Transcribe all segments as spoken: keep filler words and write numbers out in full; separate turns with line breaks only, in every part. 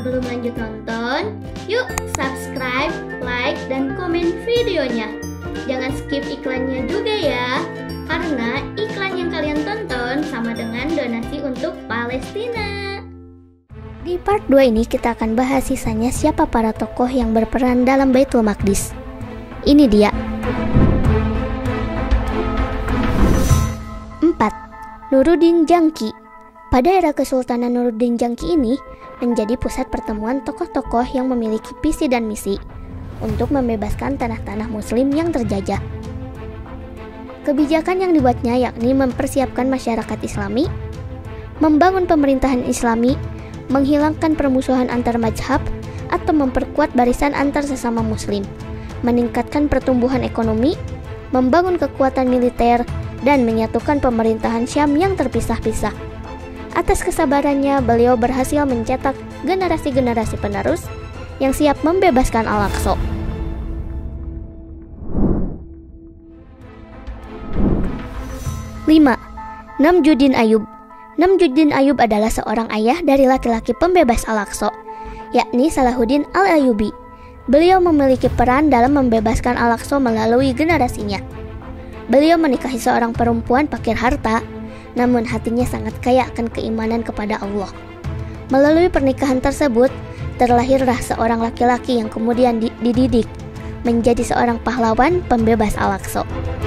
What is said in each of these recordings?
Sebelum lanjut nonton, yuk subscribe, like, dan komen videonya. Jangan skip iklannya juga ya, karena iklan yang kalian tonton sama dengan donasi untuk Palestina. Di part dua ini kita akan bahas sisanya siapa para tokoh yang berperan dalam Baitul Maqdis. Ini dia. empat. Nuruddin Janki. Pada era Kesultanan Nuruddin Janki ini menjadi pusat pertemuan tokoh-tokoh yang memiliki visi dan misi untuk membebaskan tanah-tanah muslim yang terjajah. Kebijakan yang dibuatnya yakni mempersiapkan masyarakat Islami, membangun pemerintahan Islami, menghilangkan permusuhan antar mazhab atau memperkuat barisan antar sesama muslim, meningkatkan pertumbuhan ekonomi, membangun kekuatan militer, dan menyatukan pemerintahan Syam yang terpisah-pisah. Atas kesabarannya, beliau berhasil mencetak generasi-generasi penerus yang siap membebaskan Al-Aqsa. lima. Namjuddin Ayyub. Namjuddin Ayyub adalah seorang ayah dari laki-laki pembebas Al-Aqsa, yakni Salahuddin Al-Ayyubi. Beliau memiliki peran dalam membebaskan Al-Aqsa melalui generasinya. Beliau menikahi seorang perempuan fakir harta, namun hatinya sangat kaya akan keimanan kepada Allah. Melalui pernikahan tersebut, terlahirlah seorang laki-laki yang kemudian dididik menjadi seorang pahlawan pembebas Al-Aqsa.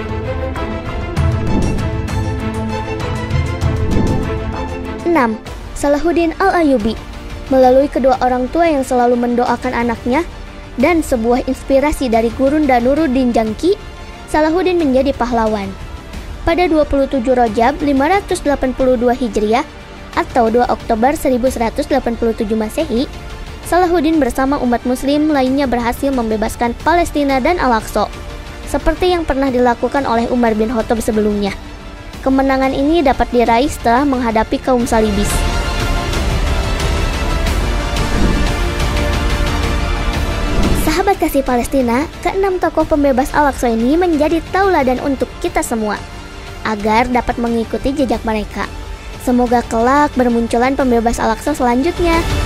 enam. Salahuddin Al-Ayyubi. Melalui kedua orang tua yang selalu mendoakan anaknya dan sebuah inspirasi dari Gurunda Nuruddin Janki, Salahuddin menjadi pahlawan. Pada dua puluh tujuh Rajab lima ratus delapan puluh dua Hijriah atau dua Oktober seribu seratus delapan puluh tujuh Masehi, Salahuddin bersama umat muslim lainnya berhasil membebaskan Palestina dan Al-Aqsa, seperti yang pernah dilakukan oleh Umar bin Khattab sebelumnya. Kemenangan ini dapat diraih setelah menghadapi kaum salibis. Sahabat kasih Palestina, keenam tokoh pembebas Al-Aqsa ini menjadi tauladan untuk kita semua, agar dapat mengikuti jejak mereka. Semoga kelak bermunculan pembebas Al-Aqsa selanjutnya.